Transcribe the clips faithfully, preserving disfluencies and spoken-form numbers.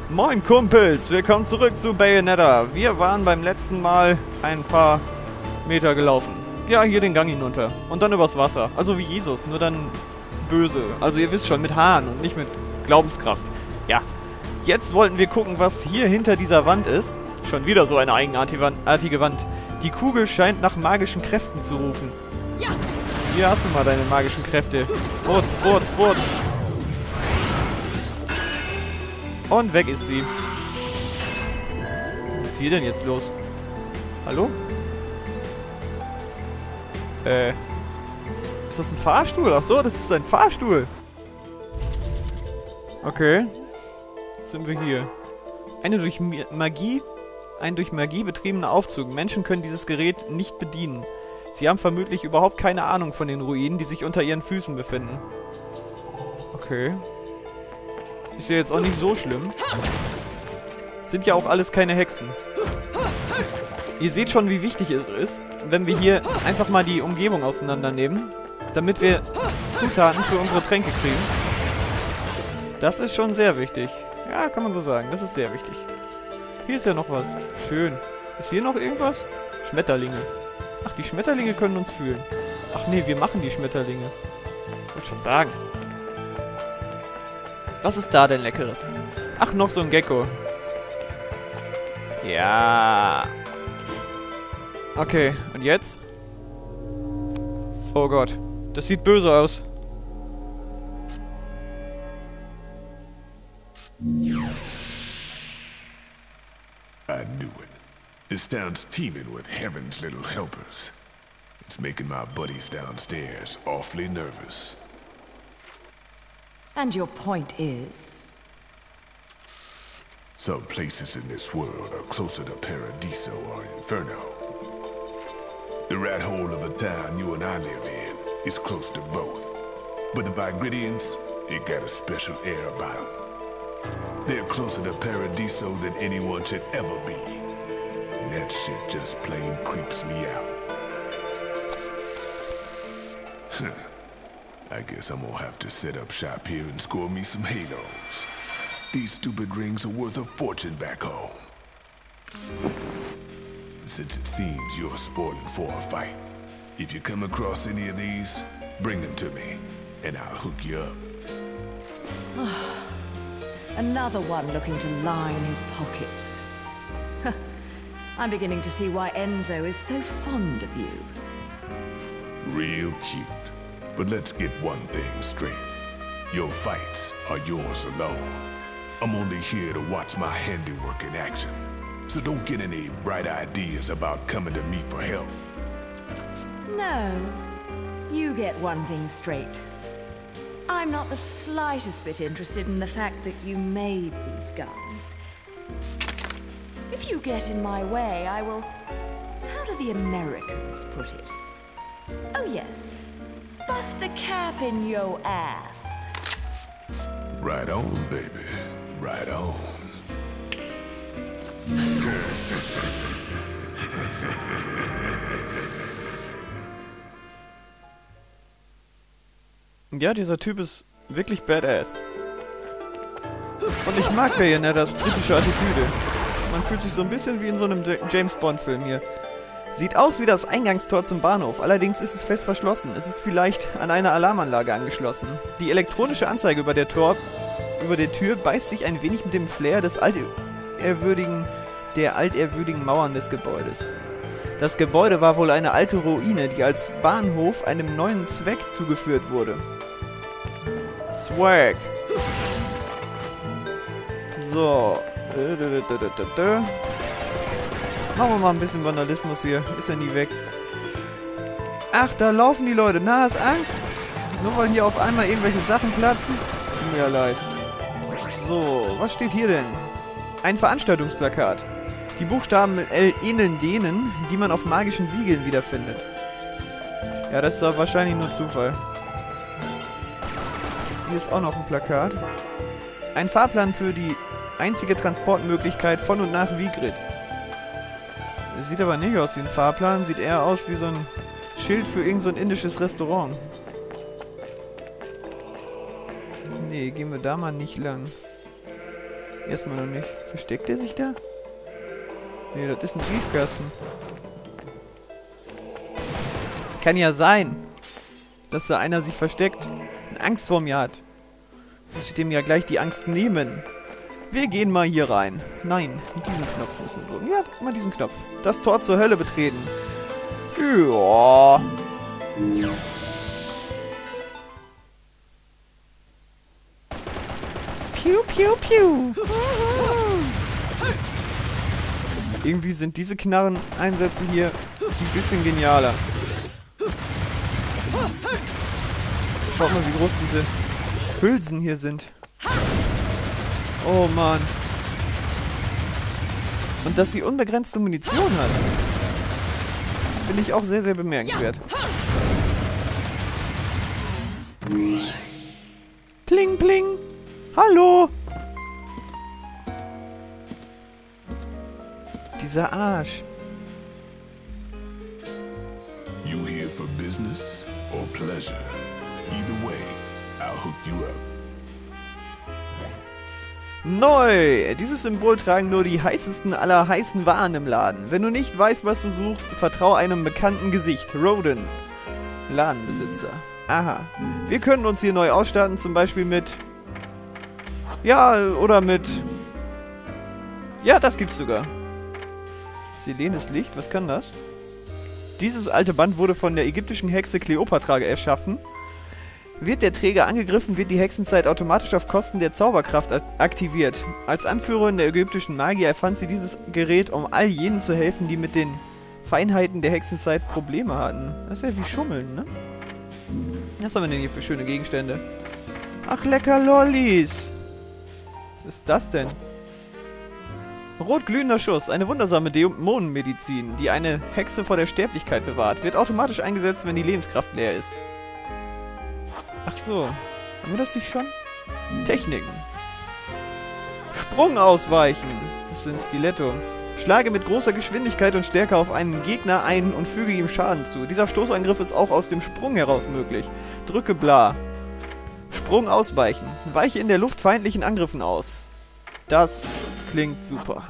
Moin Kumpels, willkommen zurück zu Bayonetta. Wir waren beim letzten Mal ein paar Meter gelaufen. Ja, hier den Gang hinunter. Und dann übers Wasser. Also wie Jesus, nur dann böse. Also ihr wisst schon, mit Haaren und nicht mit Glaubenskraft. Ja. Jetzt wollten wir gucken, was hier hinter dieser Wand ist. Schon wieder so eine eigenartige Wand. Die Kugel scheint nach magischen Kräften zu rufen. Ja. Hier hast du mal deine magischen Kräfte. Burz, burz, burz. Und weg ist sie. Was ist hier denn jetzt los? Hallo? Äh. Ist das ein Fahrstuhl? Ach so, das ist ein Fahrstuhl. Okay. Jetzt sind wir hier. Eine durch Magie, ein durch Magie betriebener Aufzug. Menschen können dieses Gerät nicht bedienen. Sie haben vermutlich überhaupt keine Ahnung von den Ruinen, die sich unter ihren Füßen befinden. Okay. Ist ja jetzt auch nicht so schlimm. Sind ja auch alles keine Hexen. Ihr seht schon, wie wichtig es ist, wenn wir hier einfach mal die Umgebung auseinandernehmen, damit wir Zutaten für unsere Tränke kriegen. Das ist schon sehr wichtig. Ja, kann man so sagen. Das ist sehr wichtig. Hier ist ja noch was. Schön. Ist hier noch irgendwas? Schmetterlinge. Ach, die Schmetterlinge können uns fühlen. Ach nee, wir machen die Schmetterlinge. Wollte schon sagen. Was ist da denn Leckeres? Ach, noch so ein Gecko. Ja. Okay, und jetzt? Oh Gott. Das sieht böse aus. I knew it. This town's teeming with heaven's little helpers. It's making my buddies downstairs awfully nervous. And your point is? Some places in this world are closer to Paradiso or Inferno. The rat hole of a town you and I live in is close to both. But the Vigridians, they got a special air about them. They're closer to Paradiso than anyone should ever be. And that shit just plain creeps me out. I guess I'm gonna have to set up shop here and score me some halos. These stupid rings are worth a fortune back home. Since it seems you're spoiling for a fight, if you come across any of these, bring them to me, and I'll hook you up. Another one looking to line his pockets. I'm beginning to see why Enzo is so fond of you. Real cute. But let's get one thing straight. Your fights are yours alone. I'm only here to watch my handiwork in action. So don't get any bright ideas about coming to me for help. No. You get one thing straight. I'm not the slightest bit interested in the fact that you made these guns. If you get in my way, I will... How do the Americans put it? Oh yes. Bust a cap in yo ass. Right on, baby. Right on. Ja, dieser Typ ist wirklich badass. Und ich mag Bayonettas britische Attitüde. Man fühlt sich so ein bisschen wie in so einem James-Bond-Film hier. Sieht aus wie das Eingangstor zum Bahnhof, allerdings ist es fest verschlossen. Es ist vielleicht an eine Alarmanlage angeschlossen. Die elektronische Anzeige über der, Tor, über der Tür beißt sich ein wenig mit dem Flair des altehrwürdigen, der altehrwürdigen Mauern des Gebäudes. Das Gebäude war wohl eine alte Ruine, die als Bahnhof einem neuen Zweck zugeführt wurde. Swag. So. Machen wir mal ein bisschen Vandalismus hier. Ist ja nie weg. Ach, da laufen die Leute. Na, hast Angst? Nur weil hier auf einmal irgendwelche Sachen platzen? Tut mir ja leid. So, was steht hier denn? Ein Veranstaltungsplakat. Die Buchstaben L ähneln denen, die man auf magischen Siegeln wiederfindet. Ja, das ist doch wahrscheinlich nur Zufall. Hier ist auch noch ein Plakat. Ein Fahrplan für die einzige Transportmöglichkeit von und nach Vigrid. Es sieht aber nicht aus wie ein Fahrplan, sieht eher aus wie so ein Schild für irgend so ein indisches Restaurant. Nee, gehen wir da mal nicht lang. Erstmal noch nicht. Versteckt er sich da? Nee, das ist ein Briefkasten. Kann ja sein, dass da einer sich versteckt und Angst vor mir hat. Muss ich dem ja gleich die Angst nehmen. Wir gehen mal hier rein. Nein, diesen Knopf müssen wir drücken. Ja, drück mal diesen Knopf. Das Tor zur Hölle betreten. Ja. Piu, piu, piu. Irgendwie sind diese Knarren-Einsätze hier ein bisschen genialer. Schaut mal, wie groß diese Hülsen hier sind. Oh Mann. Und dass sie unbegrenzte Munition hat. Finde ich auch sehr, sehr bemerkenswert. Pling, pling. Hallo. Dieser Arsch. You here for business or pleasure? Either way, I'll hook you up. Neu! Dieses Symbol tragen nur die heißesten aller heißen Waren im Laden. Wenn du nicht weißt, was du suchst, vertrau einem bekannten Gesicht. Roden. Ladenbesitzer. Aha. Wir können uns hier neu ausstatten, zum Beispiel mit... Ja, oder mit... Ja, das gibt's sogar. Selenes Licht, was kann das? Dieses alte Band wurde von der ägyptischen Hexe Kleopatra erschaffen. Wird der Träger angegriffen, wird die Hexenzeit automatisch auf Kosten der Zauberkraft aktiviert. Als Anführerin der ägyptischen Magier erfand sie dieses Gerät, um all jenen zu helfen, die mit den Feinheiten der Hexenzeit Probleme hatten. Das ist ja wie Schummeln, ne? Was haben wir denn hier für schöne Gegenstände? Ach, lecker Lollis! Was ist das denn? Rotglühender Schuss, eine wundersame Dämonenmedizin, die eine Hexe vor der Sterblichkeit bewahrt. Wird automatisch eingesetzt, wenn die Lebenskraft leer ist. Ach so. Haben wir das nicht schon? Techniken. Sprung ausweichen. Das ist ein Stiletto. Schlage mit großer Geschwindigkeit und Stärke auf einen Gegner ein und füge ihm Schaden zu. Dieser Stoßangriff ist auch aus dem Sprung heraus möglich. Drücke Bla. Sprung ausweichen. Weiche in der Luft feindlichen Angriffen aus. Das klingt super.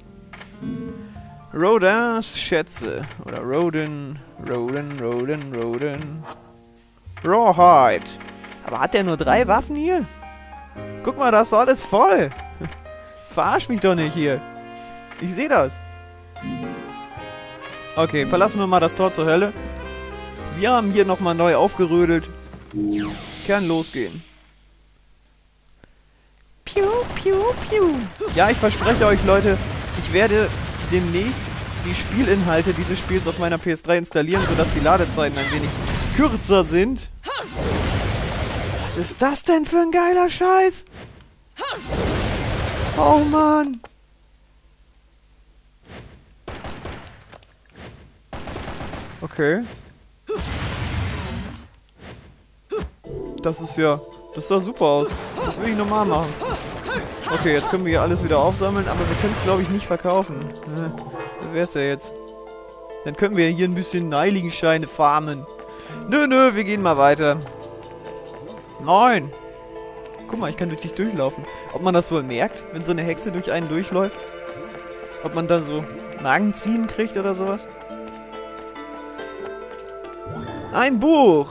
Rodins Schätze. Oder Rodin. Rodin, Rodin, Rodin. Rawhide. Aber hat der nur drei Waffen hier? Guck mal, das ist alles voll. Verarsch mich doch nicht hier. Ich sehe das. Okay, verlassen wir mal das Tor zur Hölle. Wir haben hier nochmal neu aufgerödelt. Kann losgehen. Piu, piu, piu. Ja, ich verspreche euch, Leute, ich werde demnächst die Spielinhalte dieses Spiels auf meiner P S drei installieren, sodass die Ladezeiten ein wenig kürzer sind. Was ist das denn für ein geiler Scheiß? Oh Mann. Okay. Das ist ja... Das sah super aus. Das will ich normal machen. Okay, jetzt können wir hier alles wieder aufsammeln, aber wir können es, glaube ich, nicht verkaufen. Wer wär's ja jetzt? Dann können wir hier ein bisschen Heiligenscheine farmen. Nö, nö, wir gehen mal weiter. Nein! Guck mal, ich kann durch dich durchlaufen. Ob man das wohl merkt, wenn so eine Hexe durch einen durchläuft? Ob man dann so Magenziehen kriegt oder sowas? Ein Buch!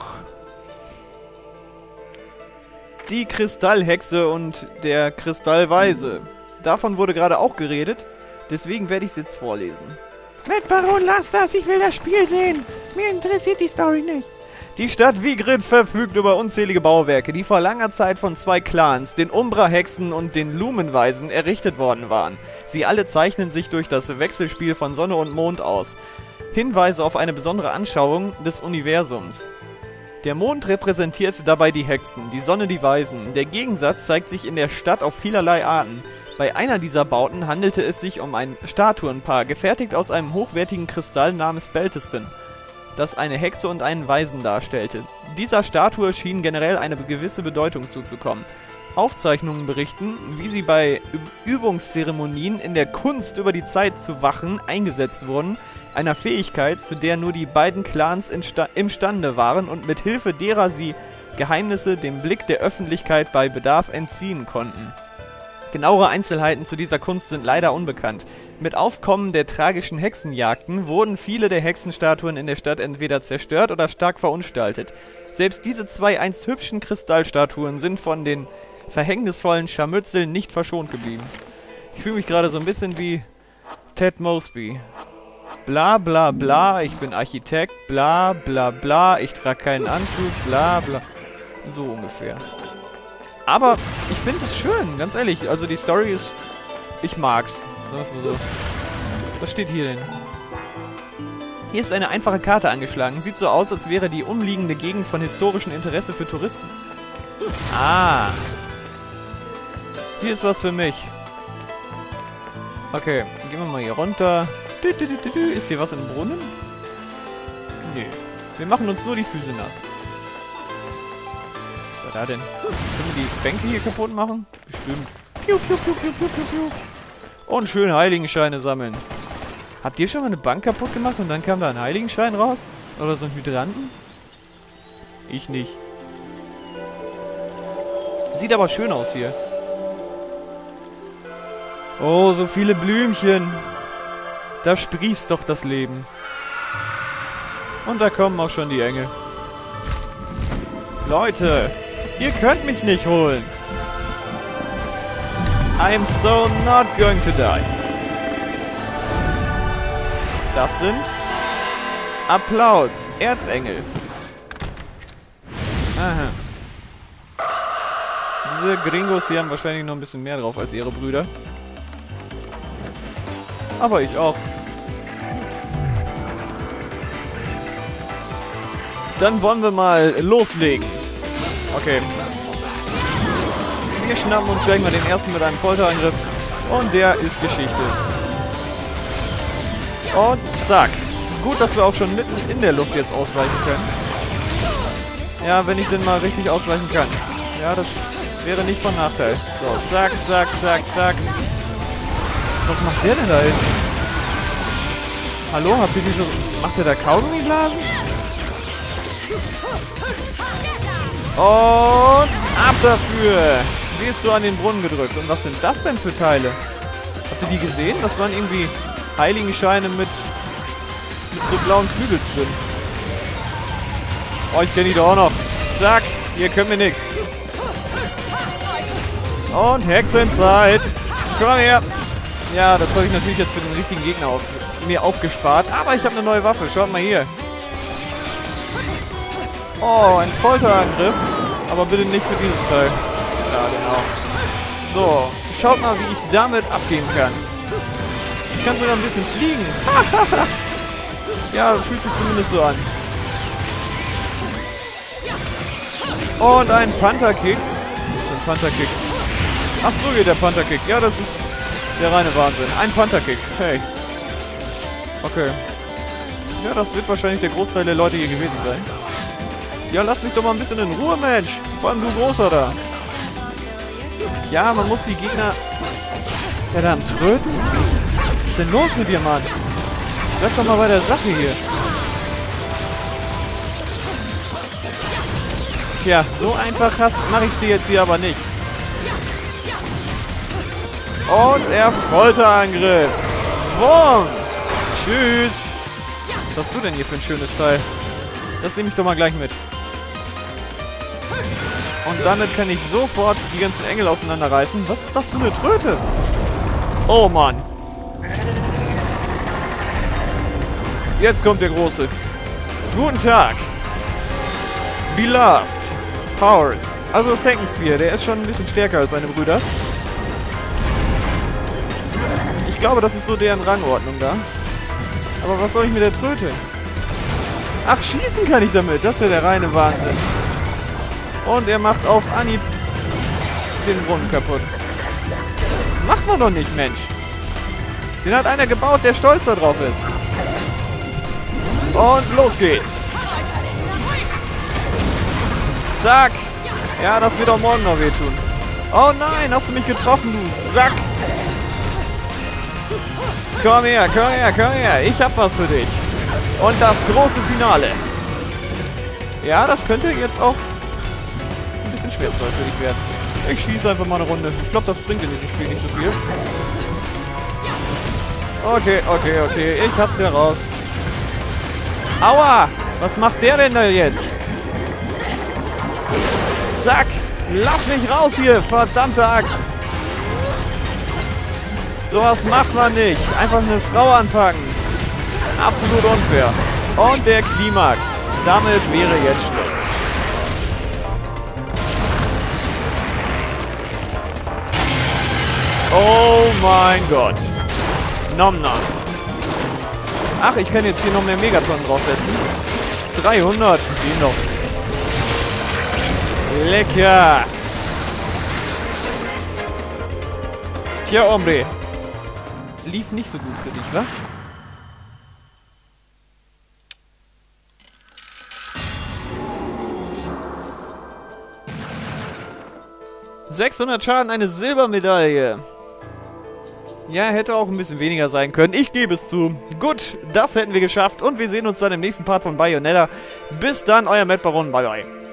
Die Kristallhexe und der Kristallweise. Davon wurde gerade auch geredet, deswegen werde ich es jetzt vorlesen. Mit Baron, lass das, ich will das Spiel sehen. Mir interessiert die Story nicht. Die Stadt Vigrid verfügt über unzählige Bauwerke, die vor langer Zeit von zwei Clans, den Umbra-Hexen und den Lumenweisen, errichtet worden waren. Sie alle zeichnen sich durch das Wechselspiel von Sonne und Mond aus. Hinweise auf eine besondere Anschauung des Universums. Der Mond repräsentiert dabei die Hexen, die Sonne die Weisen. Der Gegensatz zeigt sich in der Stadt auf vielerlei Arten. Bei einer dieser Bauten handelte es sich um ein Statuenpaar, gefertigt aus einem hochwertigen Kristall namens Beltesten, das eine Hexe und einen Weisen darstellte. Dieser Statue schien generell eine gewisse Bedeutung zuzukommen. Aufzeichnungen berichten, wie sie bei Übungszeremonien in der Kunst über die Zeit zu wachen eingesetzt wurden, einer Fähigkeit, zu der nur die beiden Clans imstande waren und mit Hilfe derer sie Geheimnisse dem Blick der Öffentlichkeit bei Bedarf entziehen konnten. Genauere Einzelheiten zu dieser Kunst sind leider unbekannt. Mit Aufkommen der tragischen Hexenjagden wurden viele der Hexenstatuen in der Stadt entweder zerstört oder stark verunstaltet. Selbst diese zwei einst hübschen Kristallstatuen sind von den verhängnisvollen Scharmützeln nicht verschont geblieben. Ich fühle mich gerade so ein bisschen wie Ted Mosby. Bla bla bla, ich bin Architekt, bla bla bla, ich trage keinen Anzug, bla bla. So ungefähr. Aber ich finde es schön, ganz ehrlich. Also die Story ist... Ich mag's. Sagen wir's mal so. Was steht hier denn? Hier ist eine einfache Karte angeschlagen. Sieht so aus, als wäre die umliegende Gegend von historischem Interesse für Touristen. Ah. Hier ist was für mich. Okay, gehen wir mal hier runter. Ist hier was im Brunnen? Nee. Wir machen uns nur die Füße nass. Was war da denn? Können wir die Bänke hier kaputt machen? Bestimmt. Piu, piu, piu, piu, piu, piu, piu. Und schön Heiligenscheine sammeln. Habt ihr schon mal eine Bank kaputt gemacht und dann kam da ein Heiligenschein raus? Oder so ein Hydranten? Ich nicht. Sieht aber schön aus hier. Oh, so viele Blümchen. Da sprießt doch das Leben. Und da kommen auch schon die Engel. Leute, ihr könnt mich nicht holen. I'm so not going to die. Das sind Applaus, Erzengel. Aha. Diese Gringos hier haben wahrscheinlich noch ein bisschen mehr drauf als ihre Brüder. Aber ich auch. Dann wollen wir mal loslegen. Okay. Wir schnappen uns gleich mal den ersten mit einem Folterangriff. Und der ist Geschichte. Und zack. Gut, dass wir auch schon mitten in der Luft jetzt ausweichen können. Ja, wenn ich denn mal richtig ausweichen kann. Ja, das wäre nicht von Nachteil. So, zack, zack, zack, zack. Was macht der denn da hinten? Hallo, habt ihr diese... Macht der da Kaugummiblasen? Und ab dafür! Wirst du an den Brunnen gedrückt. Und was sind das denn für Teile? Habt ihr die gesehen? Das waren irgendwie Heiligenscheine mit, mit so blauen Klügels drin. Oh, ich kenne die doch auch noch. Zack, hier können wir nichts. Und Hexenzeit. Komm her. Ja, das habe ich natürlich jetzt für den richtigen Gegner auf, mir aufgespart. Aber ich habe eine neue Waffe. Schaut mal hier. Oh, ein Folterangriff. Aber bitte nicht für dieses Teil. Ja, genau. So, schaut mal, wie ich damit abgehen kann. Ich kann sogar ein bisschen fliegen. Ja, fühlt sich zumindest so an. Und ein Pantherkick. Was ist ein Pantherkick? Ach, so geht der Pantherkick. Ja, das ist der reine Wahnsinn. Ein Pantherkick. Hey. Okay. Ja, das wird wahrscheinlich der Großteil der Leute hier gewesen sein. Ja, lass mich doch mal ein bisschen in Ruhe, Mensch. Vor allem du Großer da. Ja, man muss die Gegner... Ist er da am Tröten? Was ist denn los mit dir, Mann? Bleib doch mal bei der Sache hier. Tja, so einfach mache ich sie jetzt hier aber nicht. Und er Folterangriff. Boom. Tschüss. Was hast du denn hier für ein schönes Teil? Das nehme ich doch mal gleich mit. Und damit kann ich sofort die ganzen Engel auseinanderreißen. Was ist das für eine Tröte? Oh Mann. Jetzt kommt der Große. Guten Tag. Beloved. Powers. Also Second Sphere, der ist schon ein bisschen stärker als seine Brüder. Ich glaube, das ist so deren Rangordnung da. Aber was soll ich mit der Tröte? Ach, schießen kann ich damit. Das ist ja der reine Wahnsinn. Und er macht auf Anhieb den Brunnen kaputt. Macht man doch nicht, Mensch. Den hat einer gebaut, der stolz darauf ist. Und los geht's. Zack. Ja, das wird auch morgen noch wehtun. Oh nein, hast du mich getroffen, du Sack. Komm her, komm her, komm her. Ich hab was für dich. Und das große Finale. Ja, das könnte jetzt auch ein bisschen schmerzvoll für dich werden. Ich schieße einfach mal eine Runde. Ich glaube, das bringt in diesem Spiel nicht so viel. Okay, okay, okay. Ich hab's hier raus. Aua! Was macht der denn da jetzt? Zack! Lass mich raus hier! Verdammte Axt! Sowas macht man nicht. Einfach eine Frau anpacken. Absolut unfair. Und der Klimax. Damit wäre jetzt Schluss. Oh mein Gott. Nom nom. Ach, ich kann jetzt hier noch mehr Megatonnen draufsetzen. dreihundert. Gehen doch. Lecker. Tja, Hombre. Lief nicht so gut für dich, wa? sechshundert Schaden, eine Silbermedaille. Ja, hätte auch ein bisschen weniger sein können. Ich gebe es zu. Gut, das hätten wir geschafft. Und wir sehen uns dann im nächsten Part von Bayonetta. Bis dann, euer Matt Baron. Bye, bye.